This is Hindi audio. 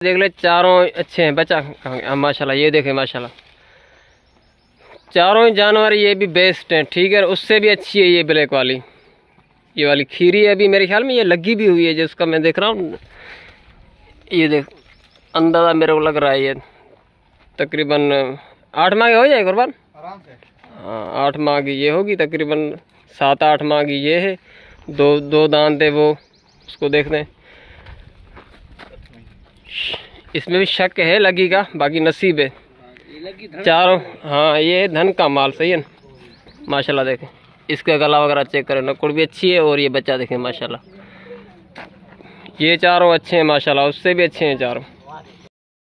देख ले, चारों अच्छे हैं। बच्चा माशाल्लाह, ये देखें माशाल्लाह, चारों ही जानवर ये भी बेस्ट हैं, ठीक है। उससे भी अच्छी है ये ब्लैक वाली, ये वाली खीरी है। अभी मेरे ख्याल में ये लगी भी हुई है, जिसका मैं देख रहा हूँ। ये देख, अंदाज़ा मेरे को लग रहा है ये तकरीबन 8 माह की हो जाएगी कुर्बान, आराम से। हाँ 8 माह की ये होगी, तकरीबन 7-8 माह की ये है। दो दांत है वो, उसको देख दें। इसमें भी शक है लगी का, बाकी नसीब है चारों। हाँ ये धन का माल, सही है ना माशाल्लाह। देखें इसका गला वगैरह चेक करें, नकुड़ भी अच्छी है। और ये बच्चा देखें माशाल्लाह, ये चारों अच्छे हैं माशाल्लाह, उससे भी अच्छे हैं चारों।